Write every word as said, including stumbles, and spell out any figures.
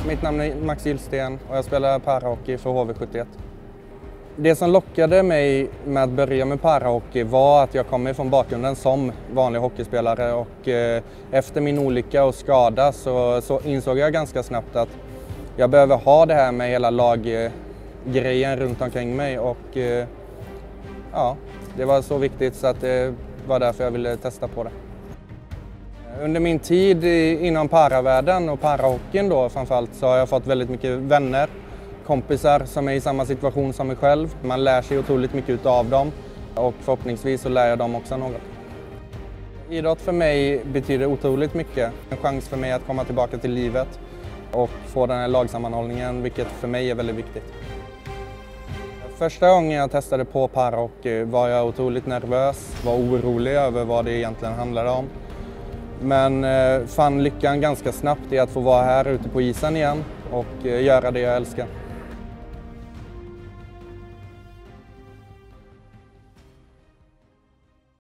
mitt namn är Max Gillsten och jag spelar parahockey för H V sjuttioett. Det som lockade mig med att börja med parahockey var att jag kommer från bakgrunden som vanlig hockeyspelare och eh, efter min olycka och skada så, så insåg jag ganska snabbt att jag behöver ha det här med hela laggrejen runt omkring mig och eh, ja, det var så viktigt så att det var därför jag ville testa på det. Under min tid inom paravärlden och parahockeyn då framförallt så har jag fått väldigt mycket vänner, kompisar som är i samma situation som mig själv. Man lär sig otroligt mycket av dem och förhoppningsvis så lär jag dem också något. Idrott för mig betyder otroligt mycket. En chans för mig att komma tillbaka till livet och få den här lagsammanhållningen, vilket för mig är väldigt viktigt. Första gången jag testade på parahockey var jag otroligt nervös, var orolig över vad det egentligen handlade om. Men fann lyckan ganska snabbt i att få vara här ute på isen igen och göra det jag älskar.